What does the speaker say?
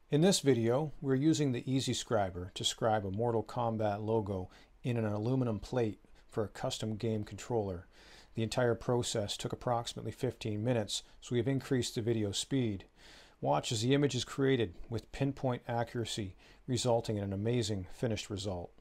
In this video, we're using the EasyScriber to scribe a Mortal Kombat logo in an aluminum plate for a custom game controller. The entire process took approximately 15 minutes, so we have increased the video speed. Watch as the image is created with pinpoint accuracy, resulting in an amazing finished result.